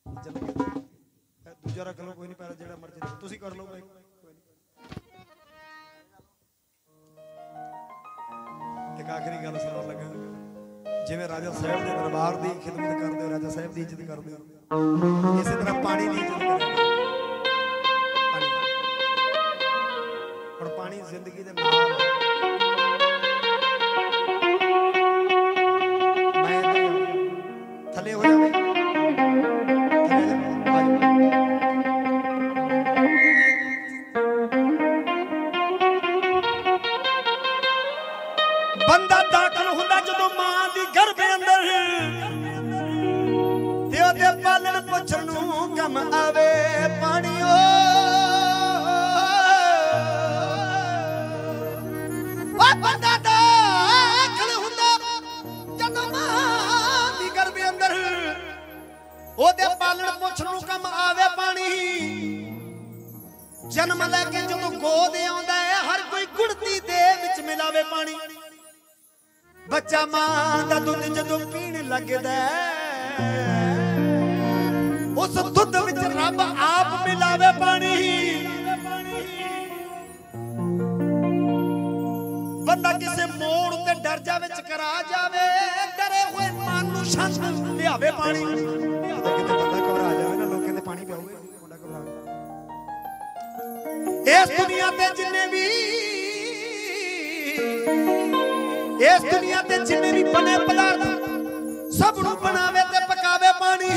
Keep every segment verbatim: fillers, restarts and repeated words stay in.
दूजा रख लो कोई नहीं, पहले जेड़ा मर्जी तुसी कर लो भाई। एक आखिरी गल सुनाउण लगा, जिवें राजा साहब दे दरबार दी खिदमत करदे हो, राजा साहब दी इज्जत करदे हो, इसी तरह पानी दी इज्जत करो। पानी और पानी जिंदगी दे नाल मैं थले हो जावे, बंदा दाखल हुंदा जदों मां दी गर्भ अंदर ते ओदे पालण पोछण नूं कम आवे पानी। ओ बंदा दाखल हुंदा जदों मां दी गर्भ अंदर ओदे पालण पोछण नूं कम आवे पानी। जन्म लैके जदों गोद आउंदा है हर कोई गुड़ती दे विच मिलावे पानी। बच्चा मां दा दुध जदों पीण लगदा उस दुध विच रब आप मिलावे पानी। बंदा किसे मोड़ ते डर जावे चकरा जावे, डरे हुए मन नूं शांत लियावे पानी। किते बंदा घबरा जावे ना, लोग कहंदे पानी पियाओगे, मुंडा घबरा गया। इस दुनिया ते जिन्ने भी इस दुनिया ते जिन्ने भी बने पदार्थ सब नूं बनावे ते पकावे पानी।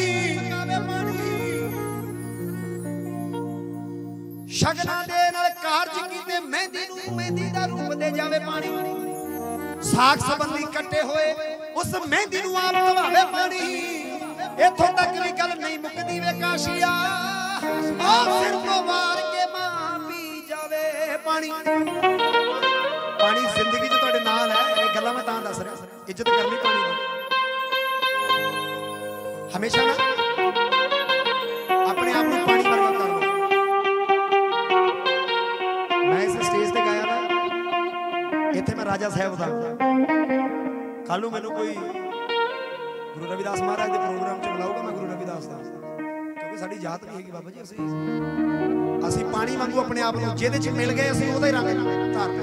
शगना दे नाल कारज कीते मेहंदी नूं मेहंदी दा रूप दे जावे पानी। साख संबंधी कट्टे होए उस मेहंदी नूं आप धवावे पानी। इथों तक भी गल नहीं मुकदी वे काशिया, आ सिर तो मार के मां पी जावे पानी। पानी जिंदगी च तुहाडे नाल है, ये गल्लां मैं तां दस रहा, इज्जत करनी पानी दी। हमेशा ना अपने आप को पानी वर्गा कर लो। मैं इस स्टेज ते गाया ना, इत्थे मैं राजा साहब दा, कल नूं मैनूं कोई गुरु रविदास महाराज दे प्रोग्राम च बुलाऊगा, मैं गुरु रविदास दा, क्योंकि साडी जात नहीं हैगी बाबा जी। असीं असीं पानी वांगू अपने आप नूं जिहदे च मिल गए असीं ओहदा ही रंग धारना।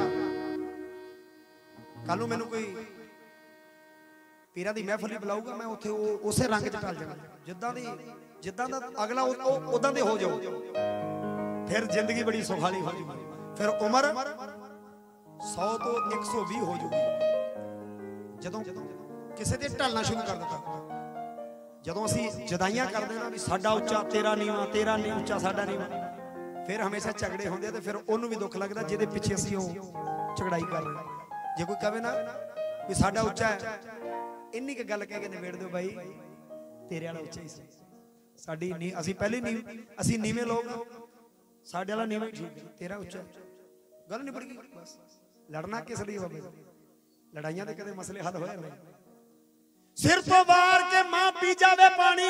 कल नूं मैनूं कोई पीरां दी महफिल बुलाऊगा, मैं उत्थे उसे रंग च ढल जाना, जिद्दां दी जिद्दां दा अगला उदां दे हो जाओ। फिर जिंदगी बड़ी सुखाली हो जाऊगी, फिर उम्र सौ तो एक सौ भी हो जाऊगी। जदों किसी ते ढलना शुरू कर दिता, जदों असीं जदाइयां करदे ना भी साडा उच्चा तेरा नीवा, तेरा नहीं उच्चा साडा नीवा, फिर हमेशा झगड़े होंदे ते फिर ओनूं भी दुख लगदा जिहदे पिछे असीं ओह झगड़ाई कर रहे। जे कोई कहे ना भी साडा उच्चा है, इन्नी क गल कह के निबेड़ दो भाई, तेरे वाला उच्चा ही सी, साडी नी असीं पहले नी असीं नीवें लोग, साडे वाला नीवा ठीक, तेरा उच्चा, गल निबड़ गई। बस लड़ना किस लिए बाबा, लड़ाइयां ते कदे मसले हल होए नहीं। सिर तो वार के मां पी जावे पानी,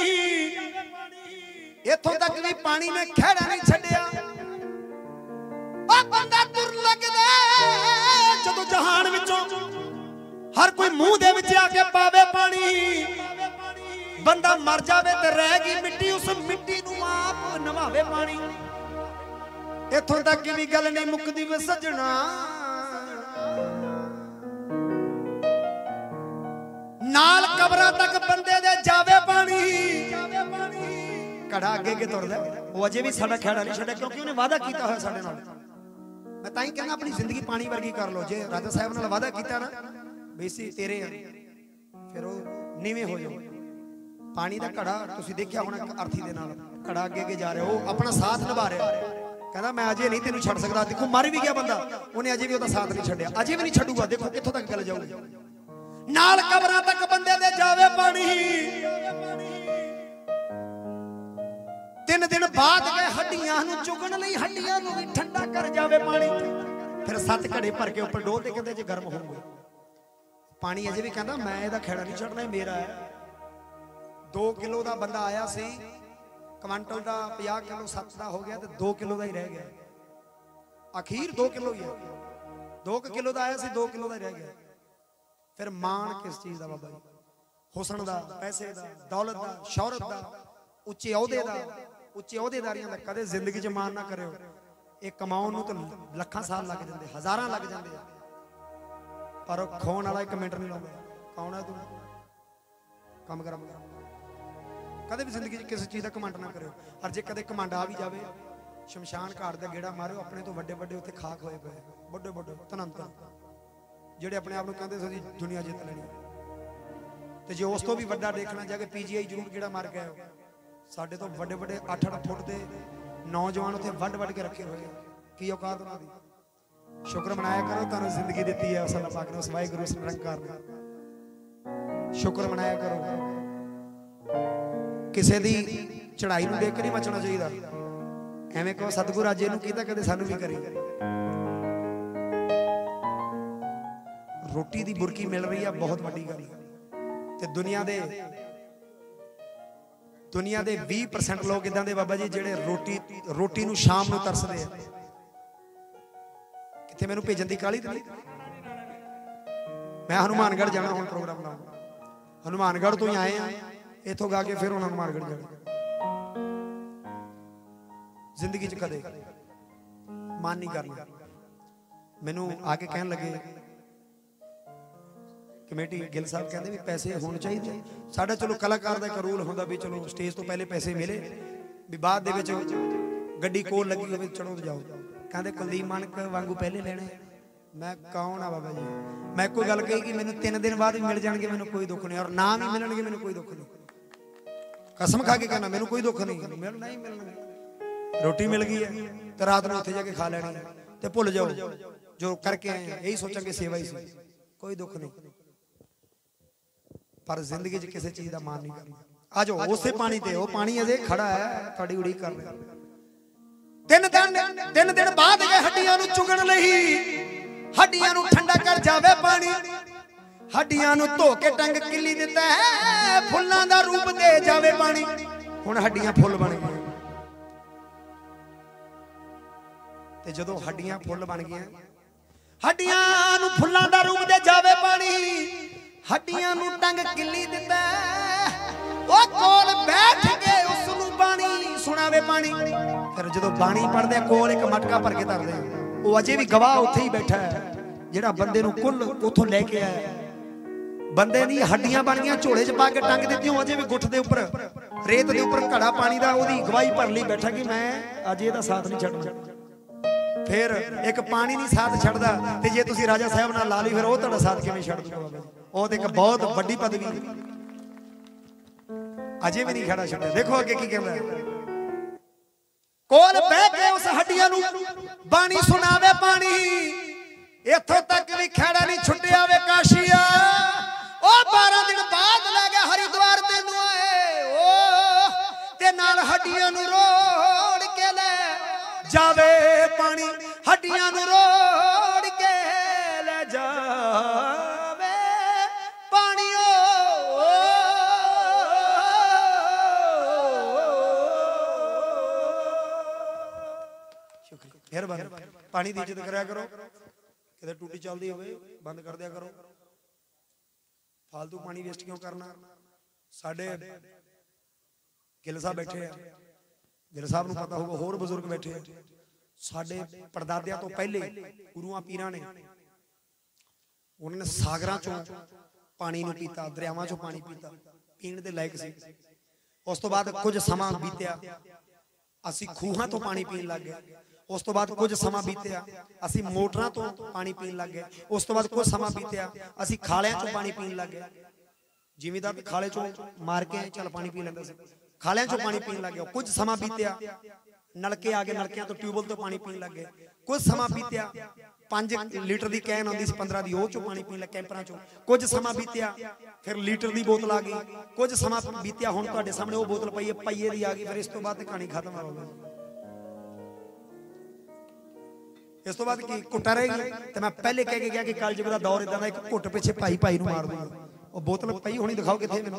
इथों तक भी पानी ने खैड़ा नहीं छड्डिया। ओ बंदा तुर लगदा जदों जहान विचों हर कोई मुंह दे विच आके पावे पानी। बंदा मर जावे ते रह गई मिट्टी, उस मिट्टी नूं आप नवावे पानी। इथों तक भी गल नहीं मुकदी वे सजना, नाल कबरां तक बंदे दे जावे पानी। घड़ा अगे अगे तुरदा, वो अजे भी साडा खैड़ा नहीं छड्डिया, क्योंकि उन्हें वादा कीता होया साडे नाल। मैं तां ही कहना अपनी जिंदगी पानी वर्गी कर लो। जे राजा साहब नाल वादा कीता ना बेसी तेरे फिर वो नीवें हो जाओ। पानी का घड़ा तुसीं देखिया होना, अर्थी दे नाल घड़ा अगे अगे जा रहा, वो अपना साथ निभा रहा, कहना मैं अजे नहीं तेनू छड्ड सकदा। देखो मर भी गया बंदा, उन्हें अजे भी उसदा साथ नहीं छड्डिया, अजे भी नहीं छड्डूगा। देखो कित्थों तक गल जाऊगी। नाल कबरां तक बंदे दे जावे पानी। तीन दिन बाद गए हड्डियां नूं चुगण लई, हड्डियां नूं भी ठंडा कर जावे पानी। फिर सत्त घड़े भर के उपर डोह ते कहंदे जे गर्म होऊगा पानी। अजे भी कहंदा मैं इहदा खैड़ा नहीं छड्डना, मेरा है। दो किलो का बंदा आया सी, क्वांटल का पचास किलो सत्त का हो गया, तो दो किलो का ही रह गया। अखीर दो किलो ही है, दो किलो का आया सी, दो किलो का ही रह गया। फिर मान किस चीज का बाबा जी? हुसन का, पैसे का, दौलत का, शौहरत का, ਉੱਚੇ ਅਹੁਦੇ ਦਾ, ਉੱਚੇ ਅਹੁਦੇਦਾਰੀਆਂ ਦਾ ਕਦੇ ਜ਼ਿੰਦਗੀ 'ਚ ਮਾਣ ਨਾ ਕਰਿਓ। ਇਹ ਕਮਾਉਣ ਨੂੰ ਤਾਂ ਲੱਖਾਂ ਸਾਲ ਲੱਗ ਜਾਂਦੇ, ਹਜ਼ਾਰਾਂ ਲੱਗ ਜਾਂਦੇ ਆ, ਪਰ ਉਹ ਖਾਣ ਵਾਲਾ ਇੱਕ ਮਿੰਟ ਨਹੀਂ ਲਾਉਂਦਾ। ਕੌਣ ਹੈ ਤੂੰ? ਕੰਮ ਕਰ। ਕਦੇ ਵੀ ਜ਼ਿੰਦਗੀ 'ਚ ਕਿਸੇ ਚੀਜ਼ ਦਾ ਘਮੰਡ ਨਾ ਕਰਿਓ। ਔਰ ਜੇ ਕਦੇ ਘਮੰਡ ਆ ਵੀ ਜਾਵੇ, ਸ਼ਮਸ਼ਾਨ ਘਾਟ ਦਾ ਗੇੜਾ ਮਾਰਿਓ। ਆਪਣੇ ਤੋਂ ਵੱਡੇ ਵੱਡੇ ਉੱਥੇ ਖਾਕ ਹੋਏ ਪਏ, ਵੱਡੇ ਵੱਡੇ ਧਨੰਤ, ਜਿਹੜੇ ਆਪਣੇ ਆਪ ਨੂੰ ਕਹਿੰਦੇ ਸੀ ਦੁਨੀਆ ਜਿੱਤ ਲੈਣੀ। ਤੇ ਜੇ ਉਸ ਤੋਂ ਵੀ ਵੱਡਾ ਦੇਖਣਾ ਜਾ ਕੇ ਪੀਜੀਆਈ ਜ਼ਰੂਰ ਗੇੜਾ ਮਾਰ ਕੇ ਆਇਓ। ਸਾਡੇ ਤੋਂ ਵੱਡੇ ਵੱਡੇ ਅੱਠ ਅੱਠ ਫੁੱਟ ਦੇ ਨੌਜਵਾਨ ਉੱਥੇ ਵੱਢ ਵੱਢ ਕੇ ਰੱਖੇ ਹੋਏ ਆ। ਕੀ ਔਕਾਤ ਉਹਨਾਂ ਦੀ? ਸ਼ੁਕਰ ਮਨਾਇਆ ਕਰੋ, ਤੁਹਾਨੂੰ ਜ਼ਿੰਦਗੀ ਦਿੱਤੀ ਹੈ ਉਸ ਅੱਲਾਹ ਪਾਕ ਨੇ, ਉਸ ਵਾਹਿਗੁਰੂ ਉਸ ਨਿਰੰਕਾਰ ਨੇ। ਸ਼ੁਕਰ ਮਨਾਇਆ ਕਰੋ। ਕਿਸੇ ਦੀ ਚੜਾਈ ਨੂੰ ਦੇਖ ਕੇ ਨਹੀਂ ਮਚਣਾ ਚਾਹੀਦਾ। ਐਵੇਂ ਕਹੋ ਸਤਿਗੁਰੂ ਅੱਜ ਇਹਨੂੰ ਕੀਤਾ, ਕਦੇ ਸਾਨੂੰ ਵੀ ਕਰੀ। ਰੋਟੀ ਦੀ ਬੁਰਕੀ ਮਿਲ ਰਹੀ ਆ, ਬਹੁਤ ਵੱਡੀ ਗੱਲ ਹੈ। ਤੇ ਦੁਨੀਆ ਦੇ ਦੁਨੀਆ ਦੇ ਵੀਹ ਪਰਸੈਂਟ ਲੋਕ ਇਦਾਂ ਦੇ ਬਾਬਾ ਜੀ ਜਿਹੜੇ ਰੋਟੀ ਰੋਟੀ ਨੂੰ ਸ਼ਾਮ ਨੂੰ ਤਰਸਦੇ ਆ। ਕਿੱਥੇ ਮੈਨੂੰ ਭੇਜਣ ਦੀ ਕਾਹਲੀ ਤੇ ਨਹੀਂ। ਮੈਂ ਹਨੂਮਾਨਗੜ੍ਹ ਜਾਣਾ, ਹੁਣ ਪ੍ਰੋਗਰਾਮ ਲਾਉਂ। ਹਨੂਮਾਨਗੜ੍ਹ ਤੋਂ ਹੀ ਆਏ ਆ, ਇੱਥੋਂ ਗਾ ਕੇ ਫਿਰ ਹੁਣ ਹਨੂਮਾਨਗੜ੍ਹ ਜਾਣਾ। ਜ਼ਿੰਦਗੀ 'ਚ ਕਦੇ ਮਾਨ ਨਹੀਂ ਕਰਨਾ। ਮੈਨੂੰ ਆ ਕੇ ਕਹਿਣ ਲੱਗੇ ਕਮੇਟੀ ਗਿੱਲ ਸਾਹਿਬ, ਕਹਿੰਦੇ ਵੀ ਪੈਸੇ ਹੋਣੇ ਚਾਹੀਦੇ। ਸਾਡਾ ਚਲੋ ਕਲਾਕਾਰ ਦਾ ਇੱਕ ਰੂਲ ਹੁੰਦਾ ਵੀ ਚਲੋ ਸਟੇਜ ਤੋਂ ਪਹਿਲੇ ਪੈਸੇ ਮਿਲੇ, ਵੀ ਬਾਅਦ ਦੇ ਵਿੱਚ ਗੱਡੀ ਕੋਲ ਲੱਗੀ ਹੋਵੇ ਚੜੋ ਤੇ ਜਾਓ। ਕਹਿੰਦੇ ਕੁਲਦੀਪ ਮਾਨਕ ਵਾਂਗੂ ਪਹਿਲੇ ਲੈਣੇ। ਮੈਂ ਕੌਣ ਆ ਬਾਬਾ ਜੀ? ਮੈਂ ਕੋਈ ਗੱਲ ਕਹੀ ਕਿ ਮੈਨੂੰ ਤਿੰਨ ਦਿਨ ਬਾਅਦ ਵੀ ਮਿਲ ਜਾਣਗੇ, ਮੈਨੂੰ ਕੋਈ ਦੁੱਖ ਨਹੀਂ। ਔਰ ਨਾ ਵੀ ਮਿਲਣਗੇ, ਮੈਨੂੰ ਕੋਈ ਦੁੱਖ ਨਹੀਂ। ਕਸਮ ਖਾ ਕੇ ਕਹਿਣਾ, ਮੈਨੂੰ ਕੋਈ ਦੁੱਖ ਨਹੀਂ। ਮਿਲਣਾ ਹੀ ਮਿਲਣਾ। ਰੋਟੀ ਮਿਲ ਗਈ ਹੈ ਤੇ ਰਾਤ ਨੂੰ ਉੱਥੇ ਜਾ ਕੇ ਖਾ ਲੈਣੀ ਹੈ ਤੇ ਭੁੱਲ ਜਾਓ ਜੋ ਕਰਕੇ ਆਏ ਆ। ਇਹੀ ਸੋਚਾਂਗੇ ਸੇਵਾ ਹੀ ਸੀ, ਕੋਈ ਦੁੱਖ ਨਹੀਂ। ਪਰ ਜ਼ਿੰਦਗੀ 'ਚ ਕਿਸੇ ਚੀਜ਼ ਦਾ ਮਾਣ ਨਹੀਂ ਕਰਨਾ। ਆ ਜਾਓ ਉਸੇ ਪਾਣੀ ਤੇ, ਉਹ ਪਾਣੀ ਅਜੇ ਖੜਾ ਹੈ, ਤੁਹਾਡੀ ਉਡੀਕ ਕਰ ਰਿਹਾ। ਤਿੰਨ ਦਿਨ ਤਿੰਨ ਦਿਨ ਬਾਅਦ ਗਏ ਹੱਡੀਆਂ ਨੂੰ ਚੁਗਣ ਲਈ। ਹੱਡੀਆਂ ਨੂੰ ਠੰਡਾ ਕਰ ਜਾਵੇ ਪਾਣੀ। ਹੱਡੀਆਂ ਨੂੰ ਧੋ ਕੇ ਟੰਗ ਕਿੱਲੀ ਦਿੱਤਾ ਹੈ, ਫੁੱਲਾਂ ਦਾ ਰੂਪ ਦੇ ਜਾਵੇ ਪਾਣੀ। ਹੁਣ ਹੱਡੀਆਂ ਫੁੱਲ ਬਣ ਗਈਆਂ। ਤੇ ਜਦੋਂ ਹੱਡੀਆਂ ਫੁੱਲ ਬਣ ਗਈਆਂ, ਹੱਡੀਆਂ ਨੂੰ ਫੁੱਲਾਂ ਦਾ ਰੂਪ ਦੇ ਜਾਵੇ ਪਾਣੀ। ਹੱਡੀਆਂ ਨੂੰ ਟੰਗ ਕਿੱਲੀ ਦਿੱਤਾ, ਉਹ ਕੋਲ ਬੈਠ ਕੇ ਉਸ ਨੂੰ ਬਾਣੀ ਸੁਣਾਵੇ ਪਾਣੀ। ਫਿਰ ਜਦੋਂ ਬਾਣੀ ਪੜਦੇ ਕੋਲ ਇੱਕ ਮਟਕਾ ਭਰ ਕੇ ਧਰਦੇ, ਉਹ ਅਜੇ ਵੀ ਗਵਾਹ ਉੱਥੇ ਹੀ ਬੈਠਾ ਹੈ ਜਿਹੜਾ ਬੰਦੇ ਨੂੰ ਕੁੱਲ ਉੱਥੋਂ ਲੈ ਕੇ ਆਇਆ। ਬੰਦੇ ਦੀ ਹੱਡੀਆਂ ਬਣ ਗਈਆਂ, ਝੋਲੇ 'ਚ ਪਾ ਕੇ ਟੰਗ ਦਿੱਤੀਆਂ, ਅਜੇ ਵੀ ਗੁੱਠ ਦੇ ਉੱਪਰ ਰੇਤ ਦੇ ਉੱਪਰ ਘੜਾ ਪਾਣੀ ਦਾ ਉਹਦੀ ਗਵਾਹੀ ਭਰ ਲਈ ਬੈਠਾ ਕਿ ਮੈਂ ਅੱਜ ਇਹਦਾ ਸਾਥ ਨਹੀਂ ਛੱਡਣਾ। ਫਿਰ ਇੱਕ ਪਾਣੀ ਨਹੀਂ ਸਾਥ ਛੱਡਦਾ, ਤੇ ਜੇ ਤੁਸੀਂ ਰਾਜਾ ਸਾਹਿਬ ਨਾਲ ਲਾ ਲਈ ਫਿਰ ਉਹ ਤੁਹਾਡਾ ਸਾਥ ਕਿਵੇਂ ਛੱਡ ਦੂਗਾ? ਉਹ ਤੇ ਇੱਕ ਬਹੁਤ ਵੱਡੀ ਪਦਵੀ, ਅਜੇ ਵੀ ਨਹੀਂ ਖੜਾ ਛੱਡਿਆ। ਦੇਖੋ ਅੱਗੇ ਕੀ ਕਹਿੰਦਾ, ਕੋਲ ਬਹਿ ਕੇ ਉਸ ਹੱਡੀਆਂ ਨੂੰ ਬਾਣੀ ਸੁਣਾਵੇ ਪਾਣੀ। ਇੱਥੋਂ ਤੱਕ ਵੀ ਖੜਾ ਨਹੀਂ ਛੁੱਟਿਆ ਵੇ ਕਾਸ਼ੀਆ। ਉਹ ਬਾਰਾਂ ਦਿਨ ਬਾਅਦ ਲੈ ਗਿਆ ਹਰਿਦੁਆਰ ਤੈਨੂੰ ਆਏ, ਉਹ ਤੇ ਨਾਲ ਹੱਡੀਆਂ ਨੂੰ ਰੋੜ ਕੇ ਲੈ ਜਾਵੇ ਪਾਣੀ। ਹੱਡੀਆਂ ਨੂੰ ਰੋੜ ਕੇ ਲੈ ਜਾਵੇ ਪਾਣੀ। ਮਿਹਰਬਾਨੀ, ਪਾਣੀ ਦੀ ਇੱਜ਼ਤ ਕਰਿਆ ਕਰੋ। ਕਿਤੇ ਟੂਟੀ ਚੱਲਦੀ ਹੋਵੇ ਬੰਦ ਕਰ ਦਿਆ ਕਰੋ। ਫਾਲਤੂ ਪਾਣੀ ਵੇਸਟ ਕਿਉਂ ਕਰਨਾ? ਸਾਡੇ ਗਿੱਲ ਸਾਹਿਬ ਬੈਠੇ ਆ, ਗਿੱਲ ਸਾਹਿਬ ਨੂੰ ਪਤਾ ਹੋਊਗਾ, ਹੋਰ ਬਜ਼ੁਰਗ ਬੈਠੇ ਆ। ਸਾਡੇ ਪੜਦਾਦਿਆਂ ਤੋਂ ਪਹਿਲੇ ਗੁਰੂਆਂ ਪੀਰਾਂ ਨੇ, ਉਹਨਾਂ ਨੇ ਸਾਗਰਾਂ ਚੋਂ ਪਾਣੀ ਨੂੰ ਪੀਤਾ, ਦਰਿਆਵਾਂ ਚੋਂ ਪਾਣੀ ਪੀਤਾ, ਪੀਣ ਦੇ ਲਾਇਕ ਸੀ। ਉਸ ਤੋਂ ਬਾਅਦ ਕੁਝ ਸਮਾਂ ਬੀਤਿਆ, ਅਸੀਂ ਖੂਹਾਂ ਤੋਂ ਪਾਣੀ ਪੀਣ ਲੱਗ ਗਏ। ਉਸ ਤੋਂ ਬਾਅਦ ਕੁਝ ਸਮਾਂ ਬੀਤਿਆ, ਅਸੀਂ ਮੋਟਰਾਂ ਤੋਂ ਪਾਣੀ ਪੀਣ ਲੱਗ ਗਏ। ਉਸ ਤੋਂ ਬਾਅਦ ਕੁਝ ਸਮਾਂ ਬੀਤਿਆ, ਅਸੀਂ ਖਾਲਿਆਂ ਚੋਂ ਪਾਣੀ ਪੀਣ ਲੱਗ ਗਏ। ਜ਼ਿਮੀਂਦਾਰ ਵੀ ਖਾਲੇ ਚੋਂ ਮਾਰ ਕੇ ਚੱਲ ਪਾਣੀ ਪੀ ਲੈਂਦਾ ਸੀ, ਖਾਲਿਆਂ ਚੋਂ ਪਾਣੀ ਪੀਣ ਲੱਗ ਗਏ। ਕੁਝ ਸਮਾਂ ਬੀਤਿਆ, ਨਲਕੇ ਆ ਗਏ, ਨਲਕਿਆਂ ਤੋਂ ਟਿਊਬਵੈਲ ਤੋਂ ਪਾਣੀ ਪੀਣ ਲੱਗ ਗਏ। ਕੁਝ ਸਮਾਂ ਬੀਤਿਆ, ਪੰਜ ਲੀਟਰ ਦੀ ਕੈਨ ਆਉਂਦੀ ਸੀ ਪੰਦਰਾਂ ਦੀ, ਉਹ ਚੋਂ ਪਾਣੀ ਪੀਣ ਲੱਗ ਕੈਂਪਰਾਂ ਚੋਂ। ਕੁਝ ਸਮਾਂ ਬੀਤਿਆ, ਫਿਰ ਲੀਟਰ ਦੀ ਬੋਤਲ ਆ ਗਈ। ਕੁਝ ਸਮਾਂ ਬੀਤਿਆ, ਹੁਣ ਤੁਹਾਡੇ ਸਾਹਮਣੇ ਉਹ ਬੋਤਲ ਪਈ ਹੈ, ਪਈਏ ਦੀ ਆ ਗਈ। ਫਿਰ ਇਸ ਤੋਂ ਬਾਅਦ ਕਹਾਣੀ ਖਤਮ ਹੋ ਗਈ। ਇਸ ਤੋਂ ਬਾਅਦ ਕੀ ਘੁੱਟਾ ਰਹੇਗੀ? ਤੇ ਮੈਂ ਪਹਿਲੇ ਕਹਿ ਕੇ ਗਿਆ ਕਿ ਕਲਯੁਗ ਦਾ ਦੌਰ ਇਦਾਂ ਦਾ, ਇੱਕ ਘੁੱਟ ਪਿੱਛੇ ਭਾਈ ਭਾਈ ਨੂੰ ਮਾਰ ਦੂਗਾ। ਉਹ ਬੋਤਲ ਪਈ ਹੋਣੀ, ਦਿਖਾਓ ਕਿੱਥੇ ਮੈਨੂੰ।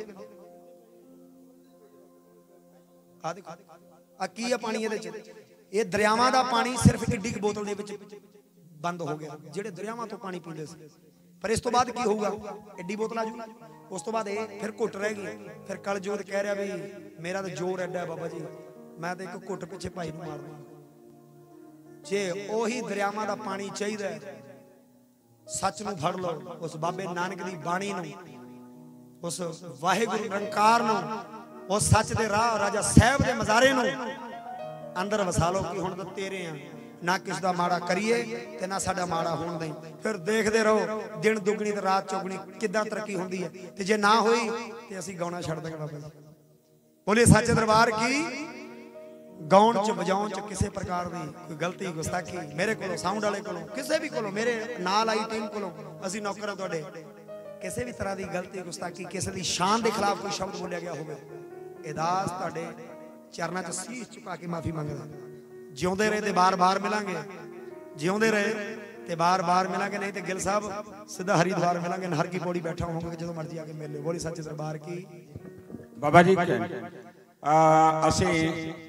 ਆ ਦੇਖੋ, ਆ ਕੀ ਆ ਪਾਣੀ ਇਹਦੇ ਚ? ਇਹ ਦਰਿਆਵਾਂ ਦਾ ਪਾਣੀ ਸਿਰਫ ਏਡੀ ਕੁ ਬੋਤਲ ਦੇ ਵਿੱਚ ਬੰਦ ਹੋ ਗਿਆ, ਜਿਹੜੇ ਦਰਿਆਵਾਂ ਤੋਂ ਪਾਣੀ ਪੀਂਦੇ ਸੀ। ਪਰ ਇਸ ਤੋਂ ਬਾਅਦ ਕੀ ਹੋਊਗਾ? ਏਡੀ ਬੋਤਲ ਆ ਜੂ, उस तो बाद ये फिर घुट रह गई। फिर कलजोत कह रहा भी मेरा तो जोर एडा है बाबा जी, मैं तो एक घुट पिछे भाई नूं मार दूं। जे ओही दरियावां दा पानी चाहिए सच नूं फड़ लो, उस बाबे नानक दी बाणी नूं, उस वाहिगुरू निरंकार नूं, उस सच दे राह राजा साहब दे मज़ारे नूं अंदर वसा लो कि हुण तां तेरे आ, ना किस दा माड़ा करिए ते ना साडा माड़ा होण दें। फिर देखते रहो दिन दुगनी ते रात चौगनी किद्दां तरक्की हुंदी है। ते जे ना होई ते असीं गाउणा छड्ड देंगे बाबा जी। बोले सच्चे दरबार की। गाउण च वजाउण च किसी प्रकार की कोई गलती गुस्ताखी मेरे को साउंड वाले को किसी भी को मेरे नाल आई टीम को असीं नौकर तुहाडे किसी भी तरह की गलती गुस्ताखी किसी की शान के खिलाफ कोई शब्द बोलिया गया होवे अरदास तुहाडे चरणों च सीस झुका के माफी मंगदा। जिउंदे रहे ते बार बार मिलांगे, जिउंदे रहे ते बार बार मिलांगे, नहीं तो गिल साहब सीधा हरिद्वार मिलांगे, नहर की पौड़ी बैठा होंगे जो मर्जी आके मिल लो। बोली सच्चे दरबार की। बाबा जी असी